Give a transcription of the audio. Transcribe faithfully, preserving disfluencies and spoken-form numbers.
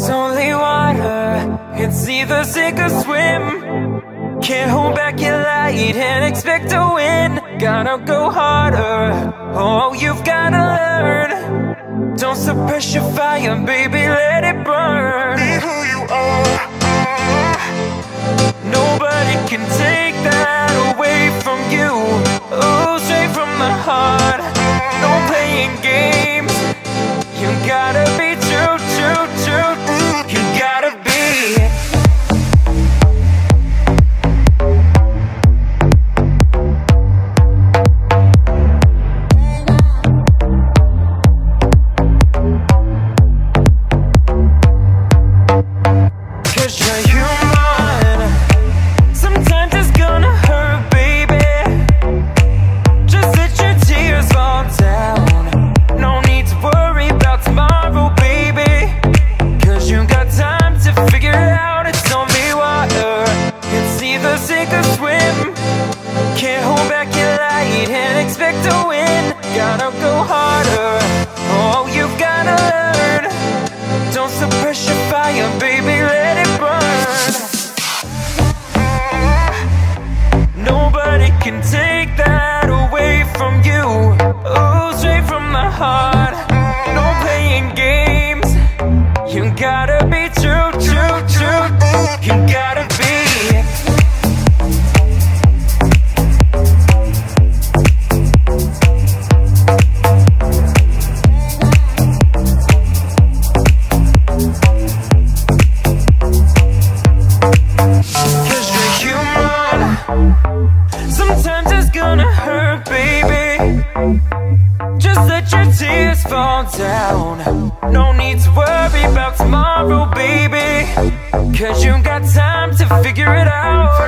It's only water, it's either sink or swim. Can't hold back your light and expect to win. Gotta go harder, oh you've gotta learn. Don't suppress your fire, baby, let it burn. Be who you are. Nobody can take that away from you. Oh, straight from the heart. No playing games. You gotta be true, true, true. You gotta be. Cause you're human. Sometimes it's gonna hurt, baby. Just let your tears fall down. No need to worry about tomorrow, baby. Cause you got time to figure it out. It's only water, it's either sink or swim. Can't hold back your light and expect to win. Gotta go harder, oh you've gotta learn. Don't suppress your fire, baby, let it burn. Nobody can take that away from you. Oh, straight from the heart. No playing games. You gotta be true, true, true. You gotta be. Cause you're human. Sometimes it's gonna hurt, baby. Just let your tears fall down. No need to worry about tomorrow, baby. Cause you got time to figure it out.